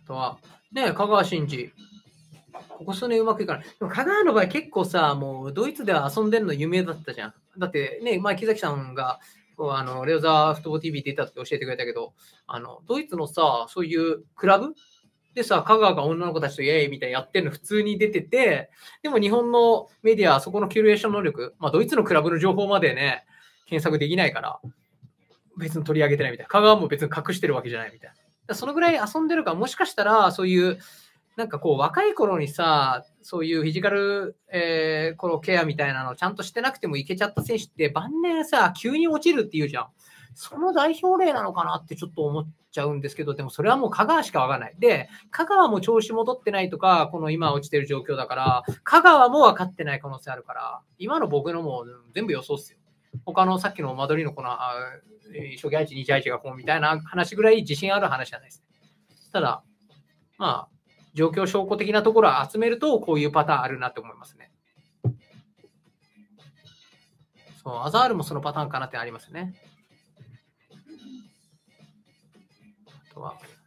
とは、ね、香川真司。ここ数年うまくいかない。でも香川の場合結構さ、もうドイツでは遊んでるの有名だったじゃん。だってね、前木崎さんが、レオザーフットボール TV って言ったって教えてくれたけど、ドイツのさ、そういうクラブでさ、香川が女の子たちとイエーイみたいなやってるの普通に出てて、でも日本のメディア、そこのキュレーション能力、まあドイツのクラブの情報までね、検索できないから、別に取り上げてないみたいな。香川も別に隠してるわけじゃないみたいな。そのぐらい遊んでるから、もしかしたら、そういう、なんかこう、若い頃にさ、そういうフィジカル、このケアみたいなのをちゃんとしてなくてもいけちゃった選手って、晩年さ、急に落ちるっていうじゃん。その代表例なのかなってちょっと思っちゃうんですけど、でもそれはもう香川しかわかんない。で、香川も調子戻ってないとか、この今落ちてる状況だから、香川も分かってない可能性あるから、今の僕のも全部予想っすよ。他のさっきの間取りのこの、初期配置、2次配置がこうみたいな話ぐらい自信ある話じゃないですね。ただ、まあ、状況証拠的なところを集めると、こういうパターンあるなって思いますね。そう、アザールもそのパターンかなってありますね。あとは